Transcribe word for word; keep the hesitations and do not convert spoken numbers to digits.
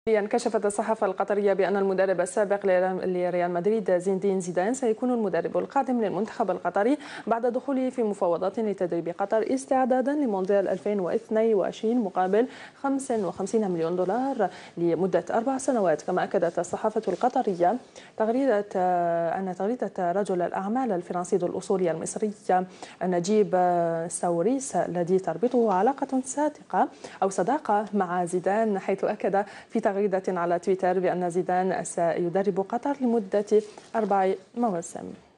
كشفت الصحافة القطرية بأن المدرب السابق لريال مدريد زين الدين زيدان سيكون المدرب القادم للمنتخب القطري بعد دخوله في مفاوضات لتدريب قطر استعدادا لمونديال ألفين واثنين وعشرين مقابل خمسة وخمسين مليون دولار لمدة أربع سنوات. كما أكدت الصحافة القطرية تغريدة أن تغريدة رجل الأعمال الفرنسي ذو الأصول المصري نجيب ساوريس الذي تربطه علاقة صادقة أو صداقة مع زيدان، حيث أكد في تغريدة على تويتر بأن زيدان سيدرب قطر لمدة أربع مواسم.